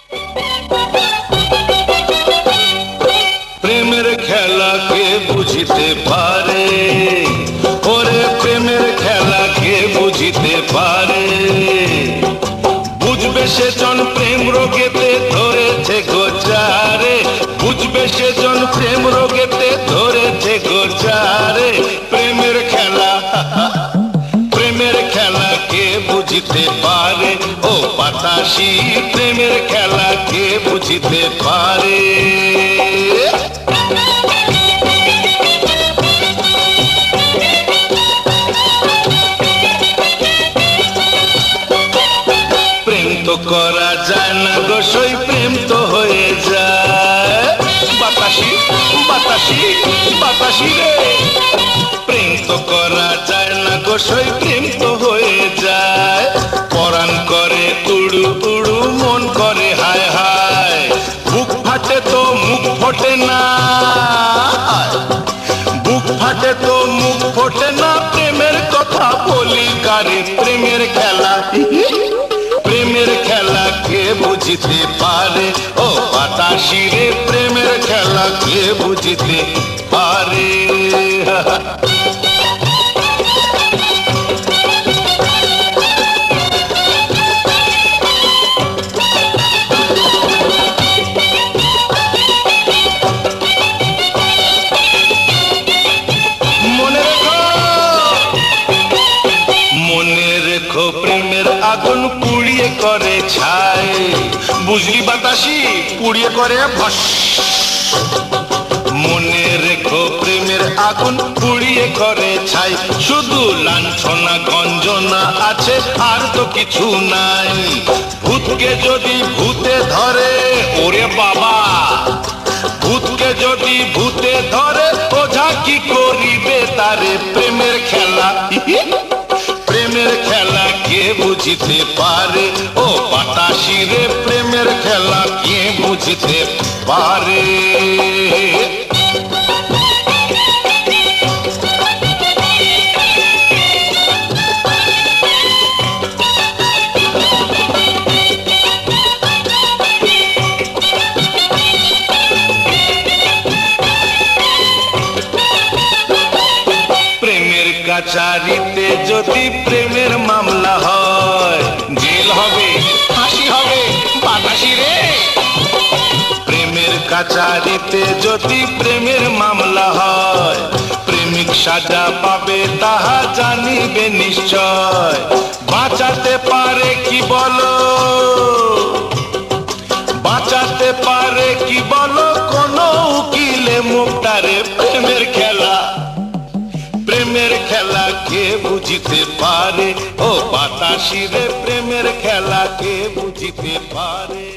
প্রেমের খেলা কে বুঝিতে পারে, ওরে প্রেমের খেলা কে বুঝিতে পারে। বুঝবে সেজন প্রেম রোগেতে ধরেছে গোচারে, বুঝবে সেজন প্রেম রোগেতে ধরেছে গোচারে। প্রেমের খেলা, প্রেমের খেলা কে বুঝিতে পারে, ও বাতাসি প্রেমের খেলা কে বুঝিতে পারে। প্রেম তো করা যায় না গো সই, প্রেম তো হয়ে যায়। বাতাসি বাতাসি বাতাসি রে, প্রেম তো করা যায় না গো সই, প্রেম তো হয়ে যায়। পরাণ করে উড়ু উড়ু, মন করে হায় হায়, বুক ফাটে তো মুখ ফোটে না, বুক ফাটে তো মুখ ফোটে না। প্রেমের কথা বলি কারে, প্রেমের খেলা, প্রেমের খেলা কে বুঝিতে পারে, ও বাতাসি রে প্রেমের খেলা কে বুঝিতে পারে। মনে রেখো প্রেমের আগুন পুড়িয়ে করে ছাই, বুঝলি বাতাসি, পুড়িয়ে করে ভস। মনে রেখো প্রেমের আগুন পুড়িয়ে করে ছাই, শুধু লাঞ্ছনা গঞ্জনা আছে আর তো কিছু নাই। ভূতকে যদি ভূতে ধরে, ওরে বাবা, ভূতকে যদি ভূতে ধরে, ওঝা কি করিবে তারে। প্রেমের খেলা, প্রেমের খেলা কে বুঝিতে পারে, ও বাতাসি রে প্রেমের খেলা কে বুঝিতে পারে। প্রেমের কাছারিতে যদি প্রেমের মামলা হয়, জেল হবে, ফাঁসি হবে বাতাসি রে। প্রেমের কাছারিতে যদি প্রেমের মামলা হয়, প্রেমিক সাজা পাবে তাহা জানিবে নিশ্চয়। বাঁচাতে পারে কি বলো, বাঁচাতে পারে কি বলো কোন উকিলে মুক্তারে। প্রেমের খেলা, প্রেমের খেলা কে বুঝিতে পারে, ও বাতাসি রে প্রেমের খেলা কে বুঝিতে পারে।